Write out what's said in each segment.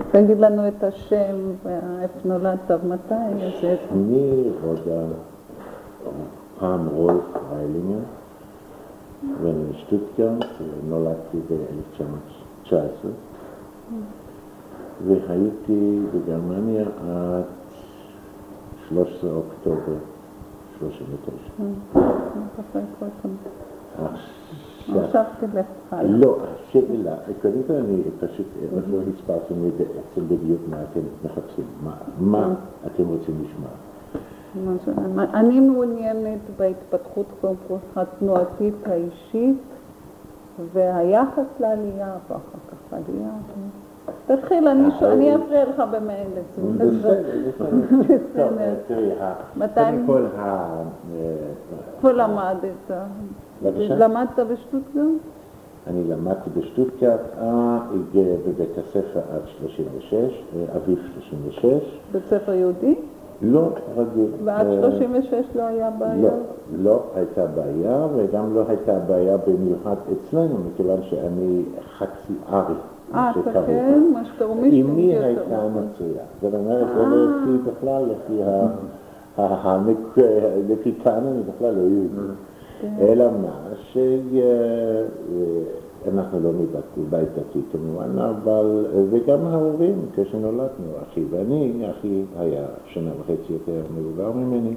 תגיד לנו את השם ואיפה נולדת ומתי. אני רודה פעם רולף ריילינגר, ואני משטוטגרט, נולדתי ב-1919, והייתי בגרמניה עד 13 אוקטובר 39. עכשיו תלך הלאה. לא, השאלה, קודם כל אני פשוט לא הסברתי לי בעצם בדיוק מה אתם מחפשים, מה אתם רוצים לשמוע. אני מעוניינת בהתפתחות התנועתית האישית והיחס לעלייה ואחר כך לעלייה. תתחיל, אני אפריע לך במילא. בסדר. קודם כל איפה למדת? למדת בשטוטגרט? אני למדתי בשטוטגרט בבית הספר עד 36, אביב 36. בית ספר יהודי? לא, רגיל. ועד 36 לא היה בעיה? לא הייתה בעיה, וגם לא הייתה בעיה במיוחד אצלנו, מכיוון שאני חצי ארי. אתה כן? מה שקראו מישהו? אמי הייתה נוצריה. זאת אומרת, זה לפי בכלל, לפי כאן אני בכלל לא יהודי. אלא מה, שאנחנו לא מבית דתי כמובן, אבל, וגם ההורים, כשנולדנו, אחי ואני, אחי היה 1.5 שנה יותר מבוגר ממני,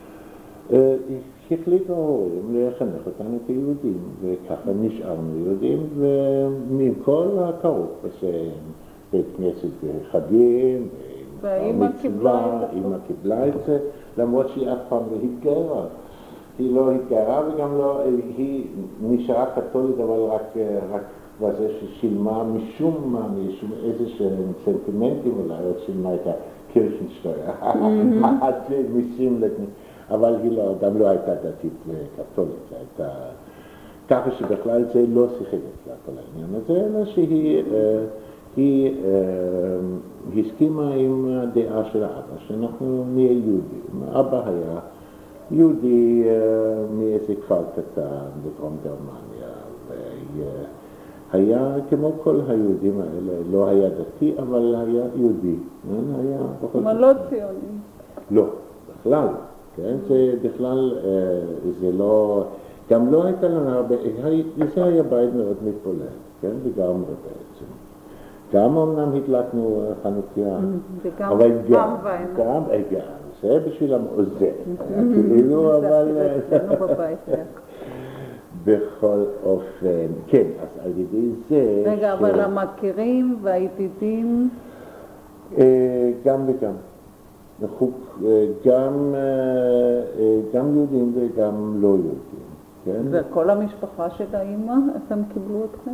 החליטו ההורים לחנך אותנו כיהודים, וככה נשארנו יהודים, ומכל הכרוך, בית כנסת בחגים, במצווה, אמא קיבלה את זה, למרות שהיא אף פעם לא התגיירה. היא לא התגיירה וגם לא, היא נשארה קתולית, אבל רק בזה ששילמה משום מה, משום איזה שהם סנטימנטים אולי, עוד שילמה את הקירשנשטויה, מיסים לתני, אבל היא לא, גם לא הייתה דתית קתולית, הייתה ככה שבכלל זה לא שיחק אצלה כל העניין הזה, אלא שהיא הסכימה עם הדעה של האבא, שאנחנו נהיה יהודים. האבא היה יהודי מאיזה כפר קטן בדרום גרמניה, והיה כמו כל היהודים האלה, לא היה דתי, אבל היה יהודי. אבל לא ציוני. לא, בכלל. כן, זה בכלל, זה לא, גם לא הייתה לנו הרבה, זה היה בית מאוד מתפולל, כן, לגמרי בעצם. גם אמנם הדלקנו חנוכיה, אבל גם, זה בשביל המעוזר, כאילו, אבל בכל אופן, כן, אז על ידי זה... רגע, אבל המכירים והידידים? גם וגם. גם יהודים וגם לא יהודים, כן? וכל המשפחה של האמא, איך הם קיבלו אתכם?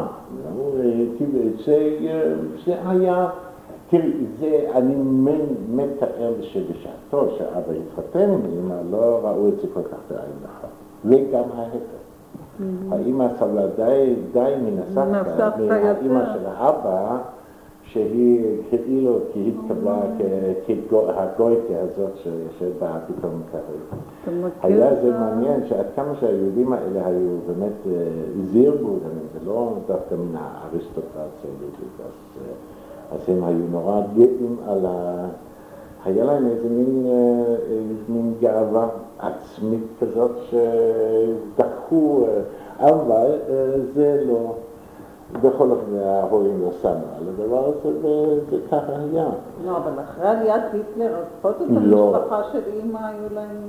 זה היה... תראי, אני מתאר שבשעתו שאבא התחתן עם אמא, לא ראו את זה כל כך בעין אחת. וגם ההפך. האמא סבלה די מן הסבתא, מהאמא של האבא, שהיא כאילו, כי היא התקבלה כגויטה הזאת שבאה פתאום כרגע. היה זה מעניין שעד כמה שהיהודים האלה היו באמת זירבו, זה לא דווקא מן האריסטוקרטיה היהודית, אז הם היו נורא גאים על היה להם איזה מין גאווה עצמית כזאת שדחו, אבל זה לא, בכל אופן ההורים לא שמו על הדבר הזה, וזה ככה היה. לא, אבל אחרי עליית היטלר, לפחות את המשפחה של אמא היו להם...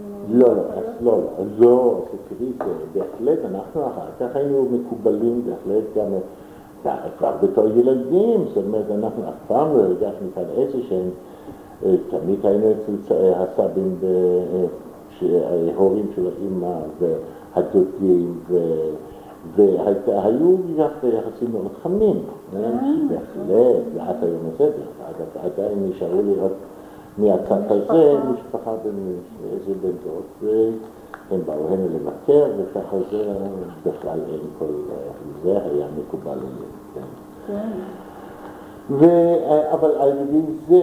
לא, תראי, בהחלט אנחנו אחר כך היינו מקובלים בהחלט גם כבר בתור ילדים, זאת אומרת, אנחנו אף פעם לא הרגשנו כאן איזה שהם, תמיד היינו אצל הסבים וההורים של האמא והדודים, והיו יחסים מאוד חמים, בהחלט, ועד היום הזה, עדיין נשארו לראות מהצד הזה משפחה באיזה בן דוד, והם באו הנה לבקר, וככה זה בכלל אין כל זה היה מקובל עליהם. אבל על ידי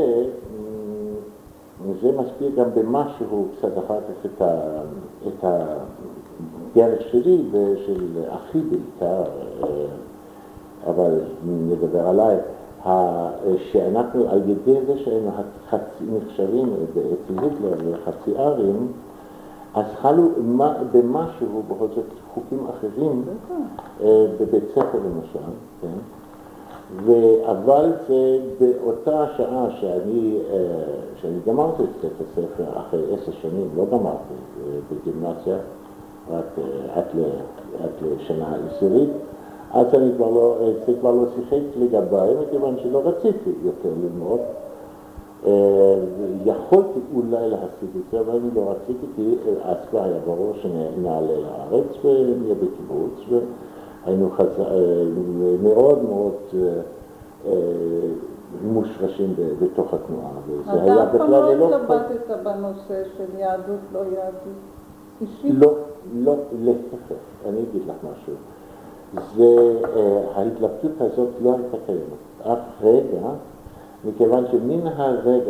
זה משפיע גם במשהו קצת אחר כך את הדרך שלי ושל אחי בעיקר, אבל נדבר עליי. שאנחנו על ידי זה שהיינו נחשבים אצל היטלר לחצי ארים, אז חלו במשהו, בכל זאת חוקים אחרים, בבית ספר למשל, כן? אבל זה באותה שעה שאני גמרתי את בית הספר, אחרי 10 שנים, לא גמרתי בגימנסיה, רק עד לשנה העשירית, אז זה כבר לא שיחק לגביי, מכיוון שלא רציתי יותר ללמוד. יכולתי אולי להשיג את זה, אבל אני לא רציתי, כי אז כבר היה ברור שנעלה לארץ ונהיה בקיבוץ, והיינו מאוד מאוד מושרשים בתוך התנועה, וזה היה בכלל ללא... אתה לא התלבטת בנושא של יהדות, לא יהדות אישית? לא, להפך, אני אגיד לך משהו. ההתלבטות הזאת לא הייתה קיימת. אף רגע, מכיוון שמן הרגע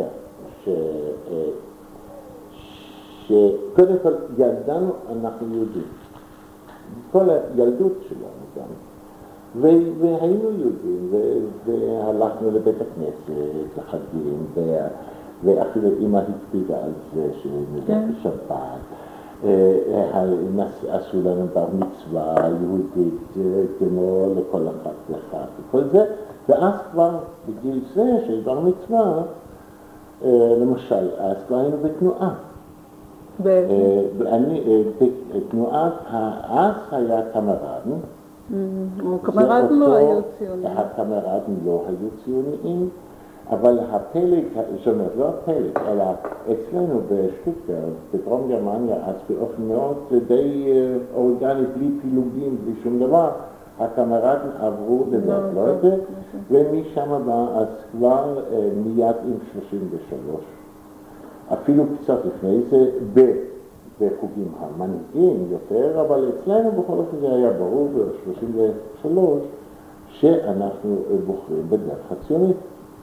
שקודם כל ידענו אנחנו יהודים. כל הילדות שלנו גם. והיינו יהודים, והלכנו לבית הכנסת, לחגים, ואפילו אמא הקפידה על זה שנלך בשבת. עשו לנו בר מצווה יהודית כמו לכל אחד ואחד וכל זה, ואז כבר בגיל זה של בר מצווה, למשל, אז כבר היינו בתנועה. בתנועת, אז היה קמרדן. קמרדן לא היו ציוניים. הקמרדן לא היו ציוניים, אבל הפלג, זאת אומרת, לא הפלג, אלא אצלנו בשטוטגרד, בדרום גרמניה, אז באופן מאוד די אורגני, בלי פילוגים, בלי שום דבר, הקמרדן עברו בברקלויטה, ומשם בא אז כבר מיד עם 33. אפילו קצת לפני זה, בחוגים המנהיגים יותר, אבל אצלנו בכל אופן זה היה ברור ב-33 שאנחנו בוחרים בדרך הציונית.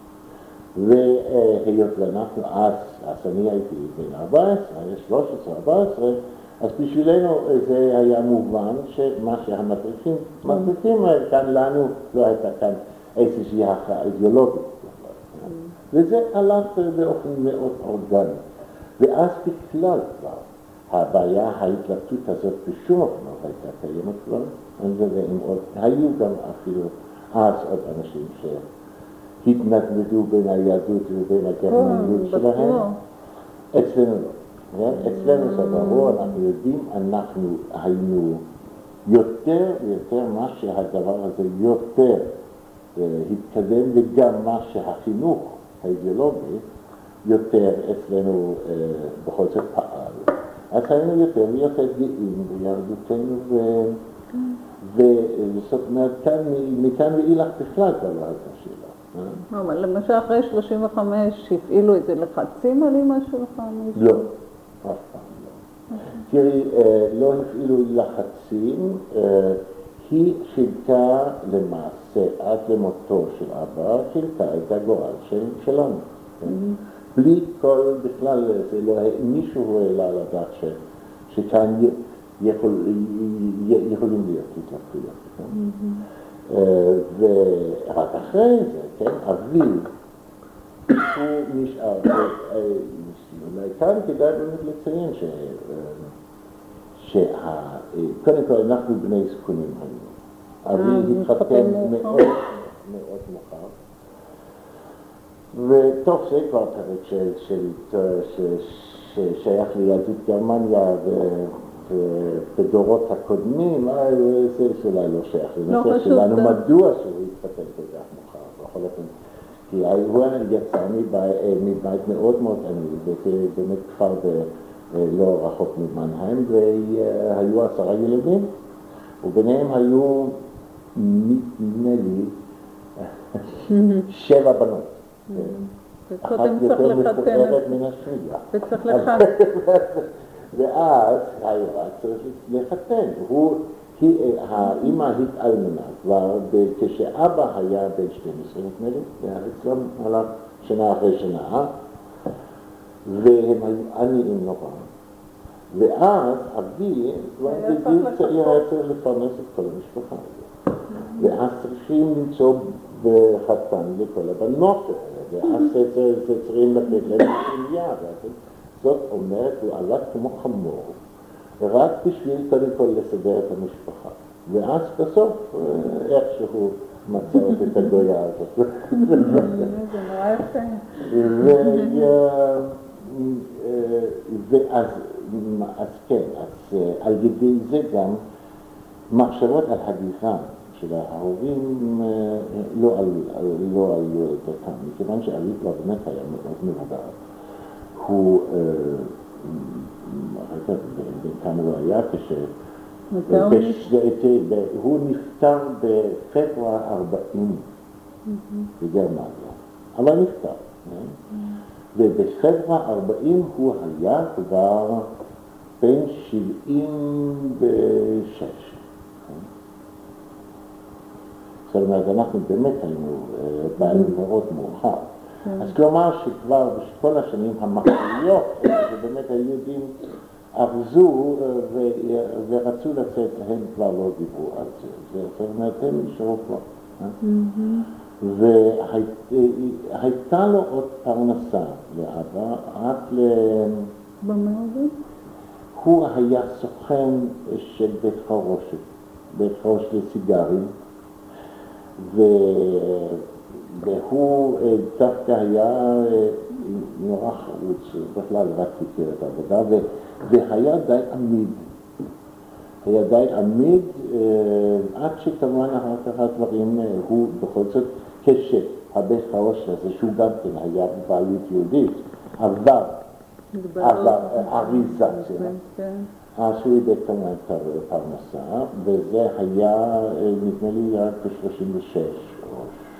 והיות ואנחנו אז אני הייתי בן 14, 13-14, אז בשבילנו זה היה מובן שמה שהמדריכים כאן לנו לא הייתה כאן איזושהי הכרעה אידיאולוגית. וזה הלך באופן מאוד אורגני. ואז בכלל כבר הבעיה, ההתלבטות הזאת בשום אופן לא הייתה קיימת כבר, היו גם אפילו אז עוד אנשים התנגדו בין היהדות ובין הגרמניות שלהם. אצלנו לא. אצלנו זה ברור, אנחנו יודעים, אנחנו היינו יותר ויותר מה שהדבר הזה יותר התקדם, וגם מה שהחינוך האידיאולוגי יותר אצלנו בכל זאת פעל. אז היינו יותר ויותר גאים ביהדותנו, וזאת אומרת, מכאן ואילך בכלל כבר לא הייתה שאלה. אבל למשל אחרי 35 הפעילו את זה לחצים על אמא שלך? לא, אף פעם לא. תראי, לא הפעילו לחצים, היא חילקה למעשה עד למותו של אבא, חילקה את הגורל שלנו. בלי כל בכלל, מישהו העלה על הדעת שכאן יכולים להיות התלבטויות. ורק אחרי זה, כן, אביו, הוא נשאר, כאן כדאי באמת לציין קודם כל אנחנו בני זקונים היינו. אביו התחתן מאוד מאוחר. וטוב, זה כבר פרק ששייך ליהדות גרמניה ובדורות הקודמים, זה אולי לא שייך לנושא שלנו, מדוע שהוא התחתן כל כך מאוחר, בכל אופן. כי הוא יצא מבית מאוד מאוד עני, וזה באמת כפר לא רחוק ממנהיים, והיו 10 ילדים, וביניהם היו נדמה לי 7 בנות. אחת יותר מפוארת מן השנייה. וצריך לחתן. ואז היה צריך לחתן. האמא התאלמנה כבר כשאבא היה בן 12, נדמה לי, אצלם הלך שנה אחרי שנה, והם היו עניים נורא. ואז אבי, כבר בגיל צעיר היה צריך לפרנס את כל המשפחה הזאת. ואז צריכים למצוא בחתן לכל הבנות, ואז זה צריכים לתת להם שמיה, זאת אומרת, הוא עלה כמו חמור, רק בשביל קודם כל לסדר את המשפחה, ואז בסוף איכשהו מצא את הגויה הזאת. זה נורא יפה. אז כן, אז על ידי זה גם מחשבות על הדירה של ההורים לא עלו את אותם, מכיוון שאבי כבר באמת היה מאוד מבוגר. הוא, כמה הוא היה הוא נפטר בפברואר 40 בגרמניה, אבל נפטר. ובפברואר 40 הוא היה כבר בן 76. זאת אומרת, אנחנו באמת היינו בעלים מאוד מאוחר. אז כלומר שכבר בכל השנים המחליות, שבאמת היהודים ארזו ורצו לצאת, הם כבר לא דיברו על זה. זאת אומרת, הם נשארו כבר. והייתה לו עוד פרנסה לאבא, רק במה עובד? הוא היה סוכן של בית חרושת, בית חרושת לסיגרים, והוא דווקא היה נורא חרוץ, בכלל רק הכיר את העבודה, והיה די עמיד. היה די עמיד עד שכמובן אחר כך הדברים, הוא בכל זאת כשהבית חרושת הזה, שהוא גם כן היה בבעלות יהודית, עבר אריזציה. אז הוא איבד כמובן את הפרנסה, וזה היה, נדמה לי, רק ב-36 או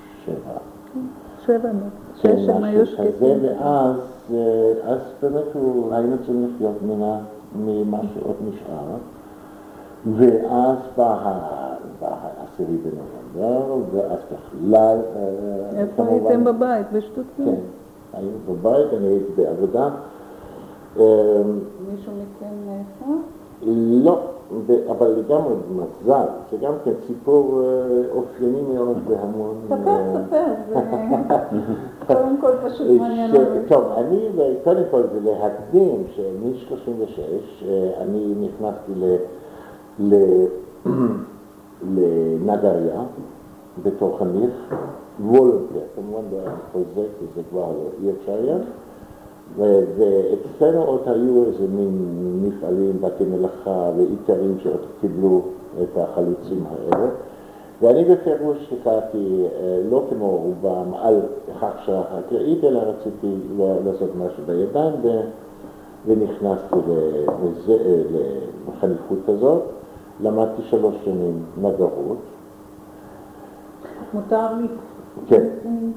7. 7, הם היו שקטים. ואז באמת היינו צריכים לחיות ממה שעוד נשאר, ואז בא ה10 בנובמבר, ואז בכלל... איפה הייתם בבית? בשטוטגרד? כן, היינו בבית, אני הייתי בעבודה. מישהו מכם נעשה? לא, אבל לגמרי מזל, זה גם כן סיפור אופייני מאוד בהמון... ספר, זה קודם כל פשוט מעניין. טוב, אני קודם כל זה להקדים שמ-36 אני נכנסתי לנגריה בתור חניך, וולונטר, כמובן לא היה חוזק וזה כבר לא אי אפשר היה. ואצלנו עוד היו איזה מין מפעלים, בתי מלאכה ואיתרים שעוד קיבלו את החלוצים האלה. ואני בפירוש החלטתי לא כמו רובם על הכשרה חקלאית, אלא רציתי לעשות משהו בידיים ונכנסתי לחניכות הזאת. למדתי 3 שנים נגרות. מותר לי? כן.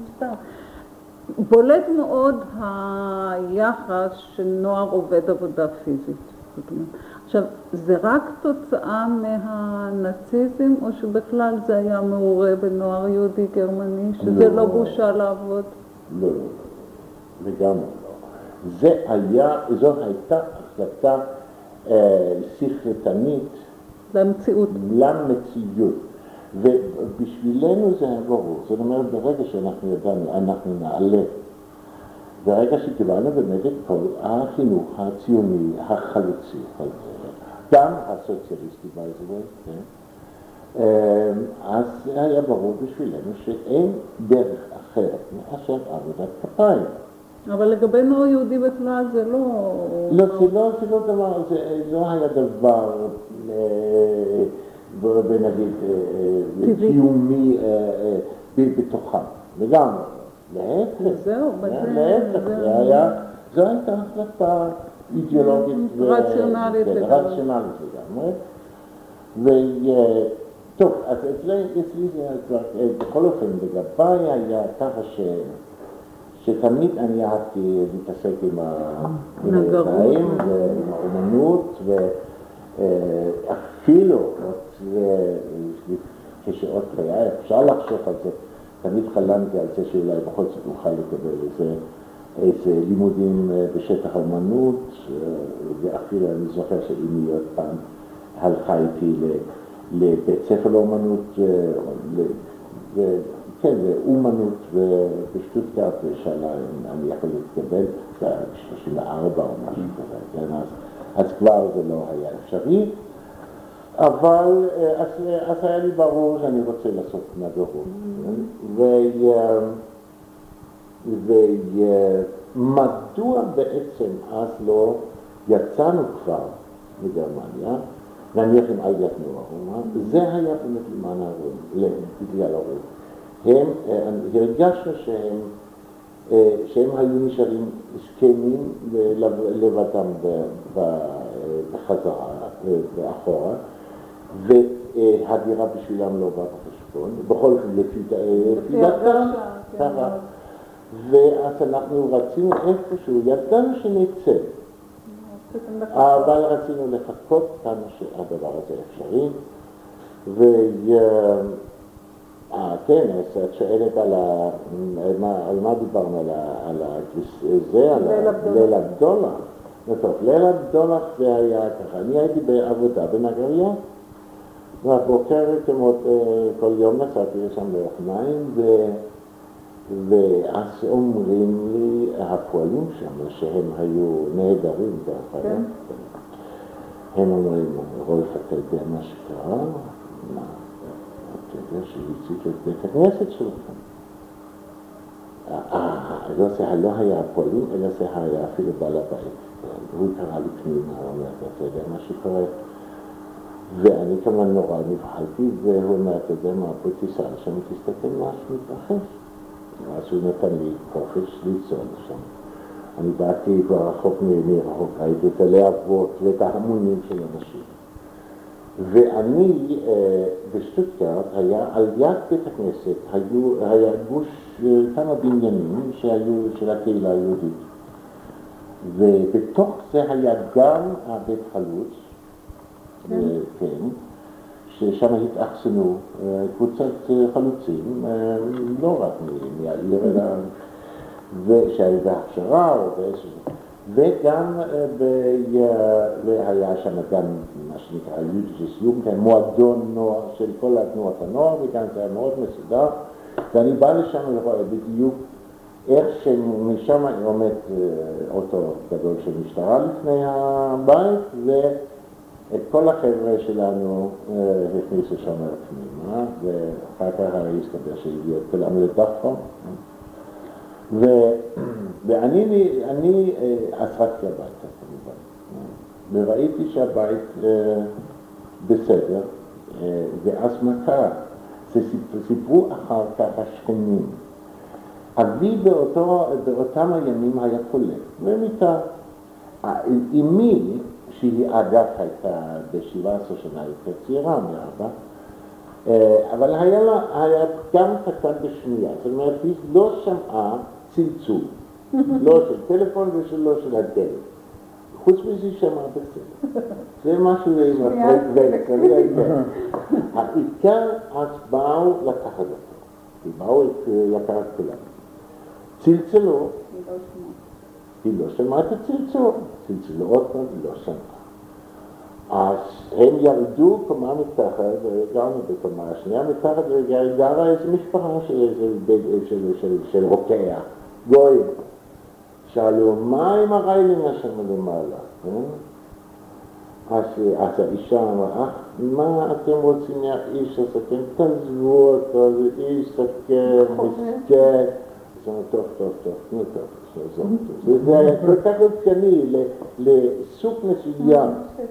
בולט מאוד היחס של נוער עובד עבודה פיזית. עכשיו, זה רק תוצאה מהנאציזם, או שבכלל זה היה מעורה בנוער יהודי גרמני, שזה לא בושה לעבוד? לא, וגם לא. זו הייתה החלטה שכלתנית למציאות. ובשבילנו זה היה ברור, זאת אומרת, ברגע שאנחנו ידענו, אנחנו נעלה. ברגע שקיבלנו באמת את כל החינוך הציוני, החלוצי, גם הסוציאליסטי, by the way, כן? אז זה היה ברור בשבילנו שאין דרך אחרת מאשר עבודת כפיים. אבל לגבי נוער יהודי בכלל זה לא... לא, זה לא דבר, זה לא היה דבר... ונגיד קיומי בתוכם, לגמרי, להפך, זו הייתה החלטה אידיאולוגית רציונלית לגמרי, וטוב, אז אצלי זה כבר, בכל אופן לגבי היה ככה שתמיד אני אהבתי להתעסק עם הידיים ועם האומנות, אפילו כשעוד חיי, אפשר לחשוב על זה, תמיד חלמתי על זה שאולי בכל זאת אוכל לקבל איזה לימודים בשטח האמנות, ואפילו אני זוכר שאמי עוד פעם הלכה איתי לבית ספר לאומנות, כן, לאומנות בשטוטגרט, ושאלה אם אני יכול להתקבל, זה 34 או משהו כזה, כן, אז כבר זה לא היה אפשרי, אבל אז היה לי ברור שאני רוצה לעשות נגרות. ומדוע בעצם אז לא יצאנו כבר מגרמניה, נניח עם עליית נוער, זה היה באמת למען ההורים, בגלל ההורים. הם, הרגשנו שהם היו נשארים זקנים לבדם בחזרה, באחורה, והדירה בשבילם לא באה בחשבון, בכל אופן לפי דעתם, ככה. ואז אנחנו רצינו איפשהו, ידענו שנצא, אבל רצינו לחכות כמה שהדבר הזה אפשרי, כן, אז את שואלת על מה דיברנו, על ליל הבדולח. טוב, ליל הבדולח זה היה ככה, אני הייתי בעבודה בנגריה, והבוקר כמעט כל יום נסעתי לשם לאופניים, ואז אומרים לי הפועלים שם, שהם היו נהדרים דרך אגב, הם אומרים, רולף, אתה יודע מה שקרה? אתה יודע שהציג את בית הכנסת שלכם. לא היה הפועלים, אלא זה היה אפילו בעל הבית. הוא קרא לי פנימה, הוא אומר, אתה יודע מה שקורה? ואני כמובן נורא נבחלתי, והוא אומר, אתה יודע מה, פה תיסע לשם, תסתכל מה שמתרחש. אז הוא נתן לי חופש לנסוע לשם. אני באתי כבר רחוק מרחוק, הייתי את הלהבות ואת ההמונים של אנשים. ואני בשטוטגרט היה על יד בית הכנסת, היה גוש כמה בניינים שהיו של הקהילה היהודית. ובתוך זה היה גם הבית חלוץ, כן, ששם התאכסנו קבוצת חלוצים, לא רק מהעיר, אלא ושהיו בהכשרה או באיזשהו, וגם והיה שם גם מה שנקרא יודישיס יוגנד, מועדון נוער של כל תנועת הנוער, וגם זה היה מאוד מסודר, ואני בא לשם ורואה בדיוק איך שמשם עומד אוטו גדול של משטרה לפני הבית, ואת כל החבר'ה שלנו הכניסו שם לפנימה, ואחר כך הסתבר שהגיעו כולם לדחפון. ואני אסרקתי הביתה כמובן, וראיתי שהבית בסדר, ואז מה קרה? סיפרו אחר כך השכנים. אבי באותם הימים היה חולה, ומיטה. אמי, שהיא אגב הייתה ב-17 שנה יותר צעירה מאבא, אבל היה גם קטן בשמיעה, זאת אומרת, היא לא שמעה צלצול, לא של טלפון ושלא של הדלת. חוץ מזה שמעה בסדר. זה משהו וכללי העיקר. העיקר אז באו לקחת אותו, באו לקחת כולם. צלצלו, היא לא שמעה את הצלצול, צלצלו עוד פעם, היא לא שמעה. אז הם ירדו קומה מתחת, וגרנו בקומה השנייה מתחת, וגרה איזו משפחה של רוקח, גוי. שאלו, מה עם הריילים שם למעלה? אז האישה אמרה, מה אתם רוצים מהאיש הזה? אתם תעזבו אותו, זה איש סכר, מסכן. אז אמרו, טוב, תנו טוב, זה היה כל כך אופייני לסוג מסוים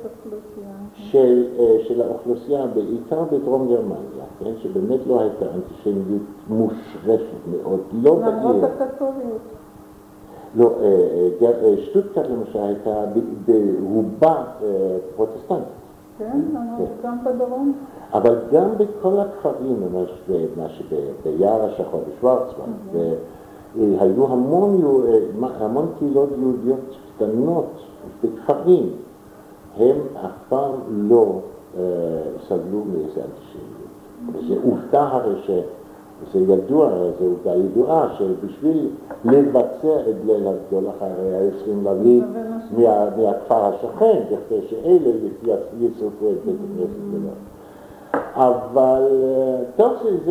של האוכלוסייה, בעיקר בדרום גרמניה, שבאמת לא הייתה אנטישמיות מושרשת מאוד, לא בעיר. למרות הקתוליות. לא, שטוטגרט למשל הייתה ברובה פרוטסטנטית. כן, גם בדרום. אבל גם בכל הכפרים, מה שביער השחור, בשוורצוולד, היו המון קהילות יהודיות קטנות בכפרים, הם אף פעם לא סבלו מאיזה אנטישמיות. וזה עובדה הרי זה ידוע, זו עובדה ידועה, שבשביל לבצע את ליל הבדולח הרי היו צריכים להביא מהכפר השכן, כדי שאלה ישרפו את בית הכנסת שלו. אבל טוב,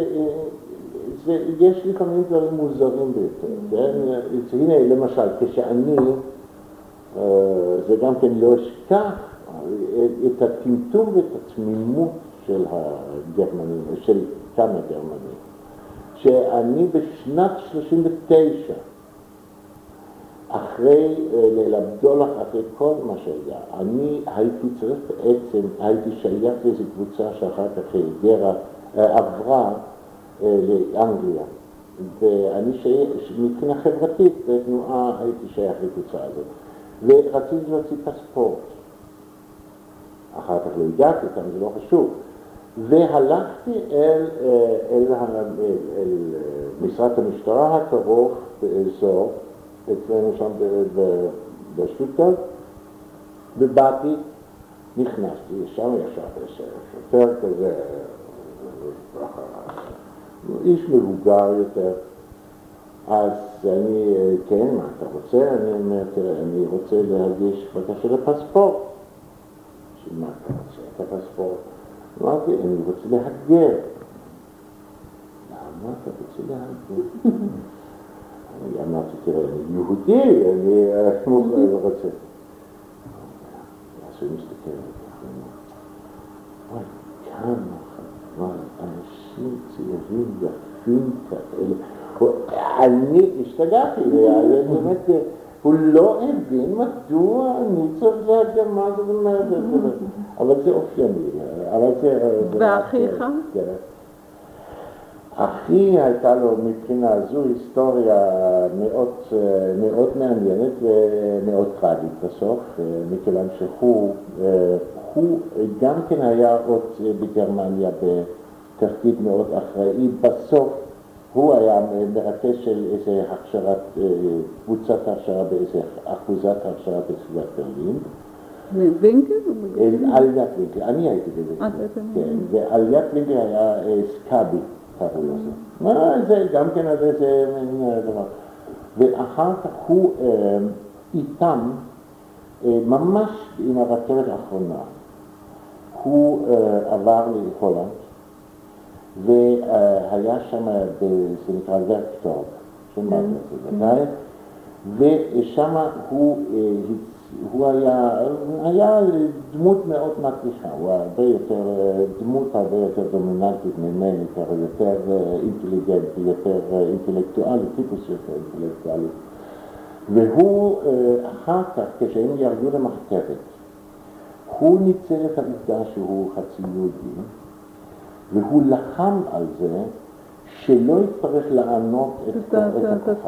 יש לפעמים דברים מוזרים ביותר, כן? הנה למשל, כשאני, זה גם כן לא אשכח, את הטמטום ואת התמימות של הגרמנים, של כמה גרמנים, שאני בשנת 39, אחרי ליל הבדולח, אחרי כל מה שהיה, אני הייתי צריך בעצם, הייתי שייך לאיזו קבוצה שאחר כך עברה לאנגליה, ואני מבחינה חברתית בתנועה הייתי שייך לקבוצה הזאת, ורציתי להוציא פספורט. אחר כך לא הגעתי, כאן זה לא חשוב. והלכתי אל משרד המשטרה הקרוב באזור, אצלנו שם בשטוטגרט, ובאתי, נכנסתי, שם ישב שוטר כזה, איש מבוגר יותר. אז אני, כן, מה אתה רוצה? אני אומר, תראה, אני רוצה להגיש בקשה לפספורט. מה אתה רוצה? את הפספורט? אמרתי, אני רוצה להגר. למה אתה רוצה להגר? אני אמרתי, תראה, אני יהודי, אני רוצה. אז הוא מסתכל עליי, וואי, כמה אנשים צעירים יפים כאלה. אני השתגעתי, באמת, הוא לא הבין מדוע אני צריך להגיע מה זה ומה זה, אבל זה אופייני. ואחיך? אחי הייתה לו מבחינה זו היסטוריה מאוד מעניינת ומאוד טרגית בסוף, מכיוון שהוא גם כן היה עוד בגרמניה בתפקיד מאוד אחראי. בסוף הוא היה מרכז של איזה הכשרת, קבוצת הכשרה באיזה אחוזת הכשרה בסביבת ברלין. וינקל? עליית וינקל, אני הייתי בזה. כן, ועליית וינקל היה סקאבי, קראו לזה. זה גם כן איזה דבר. ואחר כך הוא איתם, ממש עם הרכבת האחרונה, הוא עבר להולנד, והיה שם, זה נקרא ורקטורג, שמעת את זה, ושם הוא היה דמות מאוד מצליחה, הוא דמות הרבה יותר דומיננטית ממני, יותר אינטליגנטי, יותר אינטלקטואלי, טיפוס יותר אינטלקטואלי. והוא אחר כך, כשהם ירדו למחתרת, הוא ניצל את העובדה שהוא חצי יהודי, והוא לחם על זה שלא יצטרך לענות את הכוחה.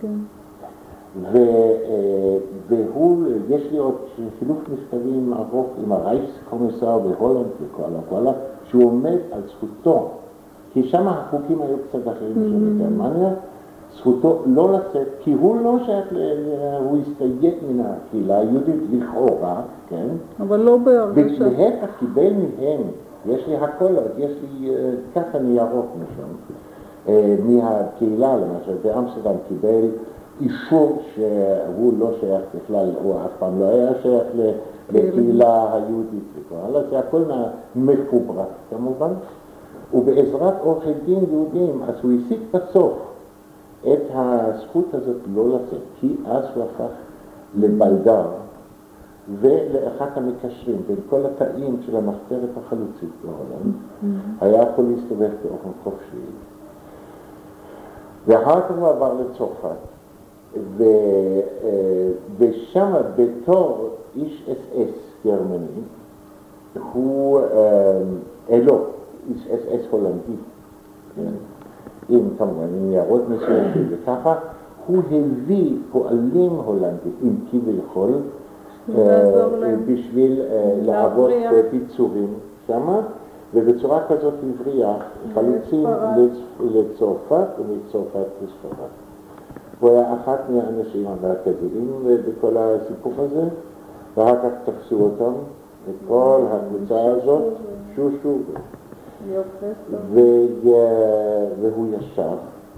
והוא, יש לי עוד חילוף מכתבים ארוך עם הרייכסקומיסר בהולנד וכל, שהוא עומד על זכותו, כי שם החוקים היו קצת אחרים של גרמניה, זכותו לא לצאת, כי הוא לא שייך, הוא הסתייג מן הקהילה היהודית לכאורה, כן? אבל לא בהרגשה. ולהפך קיבל מהם, יש לי הכל, יש לי ככה ניירות משם, מהקהילה למשל, באמסטרדם קיבל אישור שהוא לא שייך בכלל, הוא אף פעם לא היה שייך לקהילה היהודית וכו', זה הכל מפוברק כמובן, ובעזרת עורכי דין יהודים, אז הוא השיג בסוף את הזכות הזאת לא לצאת, כי אז הוא הפך לבלדר ולאחד המקשרים בין כל התאים של המחתרת החלוצית בהולנד, היה יכול להסתובב באופן חופשי. ואחר כך הוא עבר לצרפת, ושם בתור איש אס גרמני, הוא, לא, איש אס הולנדי, עם כמובן עם ניירות מסוימים וככה, הוא הביא פועלים הולנדים כביכול, בשביל לעבוד בביצורים שמה, ובצורה כזאת הבריאה חלוצים לצרפת ומצרפת לספרד. הוא היה אחת מהאנשים המרכזיים בכל הסיפור הזה, ואחר כך תפסו אותם, את כל הקבוצה הזאת, שושו, והוא ישב,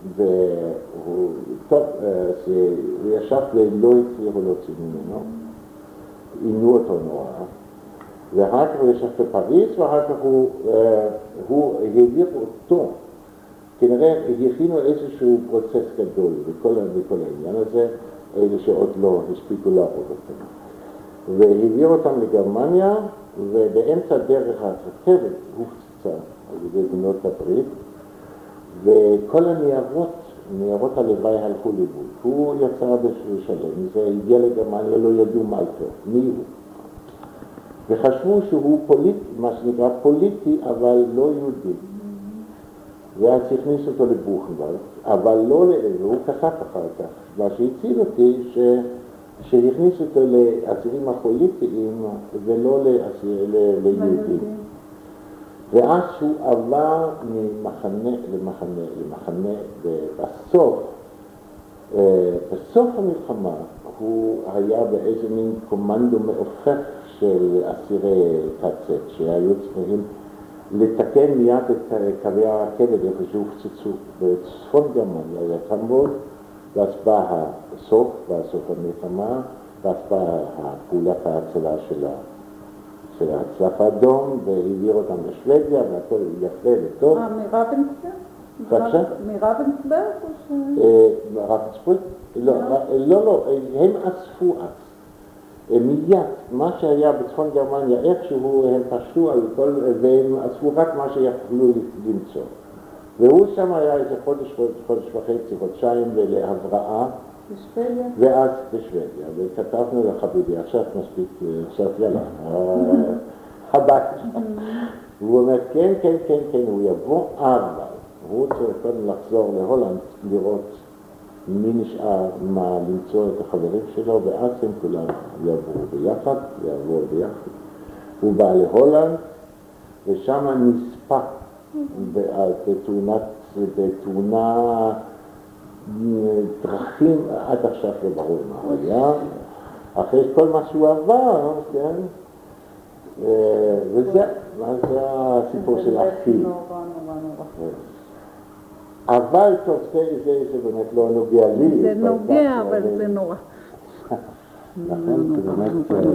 הוא ישב ולא הצליחו להוציא ממנו, עינו אותו נורא, ואחר כך הוא ישב בפריז, ואחר כך הוא העביר אותו. כנראה הכינו איזשהו פרוצס גדול בכל העניין הזה, אלה שעוד לא הספיקו לעבוד אותם. והעביר אותם לגרמניה, ובאמצע דרך הרכבת הופצצה על ידי בנות הברית, וכל ניירות הלוואי הלכו לאיבוד. הוא יצא בשלם, זה הגיע לגרמניה, לא ידעו מה איתו, מי הוא. וחשבו שהוא מה שנקרא פוליטי, אבל לא יהודי. ואז הכניס אותו לבוכנוולד, אבל לא, והוא כתב אחר כך. מה שהציל אותי, שהכניס אותו לאסירים הפוליטיים ולא ליהודים. ואז הוא עבר ממחנה למחנה, בסוף המלחמה הוא היה באיזה מין קומנדו מעופף של אסירי קצת, שהיו צריכים לתקן מיד את קווי הרכבת איפה שהופצצו בצפון גרמניה, היה קמבוד, ואז בא הסוף המלחמה, ואז בא פעולת ההצלה של הצלף האדום, והעביר אותם לשוודיה, והכל יפה וטוב. מרבנסברג? מרבנסברג או ש... רבנסברג? לא, הם אספו מיד, מה שהיה בצפון גרמניה, איכשהו הם פשטו על כל, והם אספו רק מה שיכולו למצוא. והוא שם היה איזה חודש וחצי, חודשיים להבראה. בשוודיה? ואז בשוודיה, וכתבנו לחביבי, עכשיו מספיק, עכשיו יאללה, הביתה. והוא אומר, כן, הוא יבוא אבל. הוא צריך קודם לחזור להולנד, לראות מי נשאר, מה למצוא את החברים שלו, ואז הם כולם יעברו ביחד. הוא בא להולנד, ושם נספה בתאונה דרכים, עד עכשיו לא ברור מה היה, אחרי כל מה שהוא עבר, כן, וזה הסיפור של אחי. אבל טוב, זה באמת לא נוגע לי. זה נוגע, אבל זה נורא. נכון, זה באמת...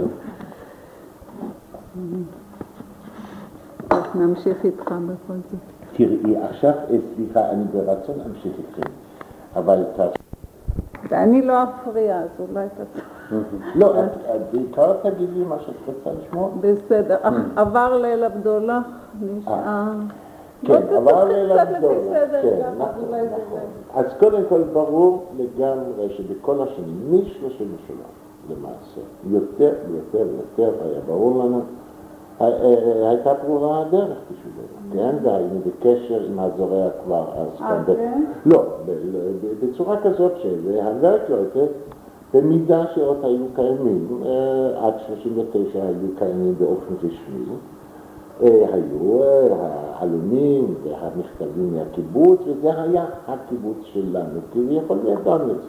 נמשיך איתך בכל זאת. תראי, עכשיו, סליחה, אני ברצון אמשיך איתכם, אבל... ואני לא אפריע, אז אולי תצא. לא, בעיקר תגידי מה שאת רוצה לשמוע. בסדר. עבר ליל הבדולח, נשאר... כן, עבר ליל הבדולח, כן, נכון. אז קודם כל ברור לגמרי שבכל השנים, מ-33 למעשה, יותר ויותר היה ברור לנו, הייתה ברורה הדרך בשבילנו, כן? והיינו בקשר עם הזורע כבר אז. כן? לא, בצורה כזאת שהוורקלויטה, במידה שעוד היו קיימים, עד 39 היו קיימים באופן רשמי, היו העלונים והמכתבים מהקיבוץ, וזה היה הקיבוץ שלנו, כי הוא יכול לידענו את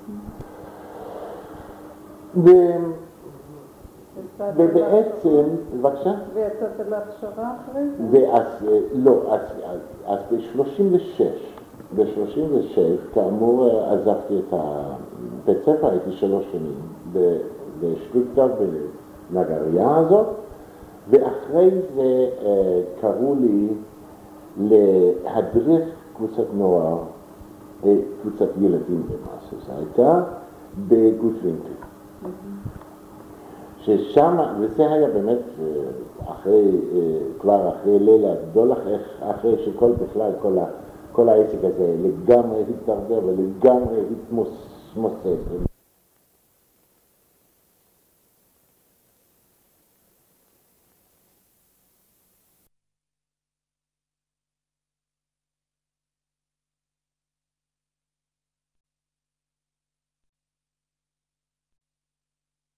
זה. ובעצם, בבקשה? ויצאת להכשרה אחרי זה? לא, אז ב-36, כאמור עזבתי את בית ספר, הייתי 3 שנים בשטוטגרט בנגריה הזאת, ואחרי זה קראו לי להדריך קבוצת נוער, קבוצת ילדים במעשה, זה הייתה בגוטווינקל. ששם, וזה היה באמת כבר אחרי ליל הבדולח, אחרי שכל בכלל, כל העסק הזה לגמרי התדרדר ולגמרי התמוסס.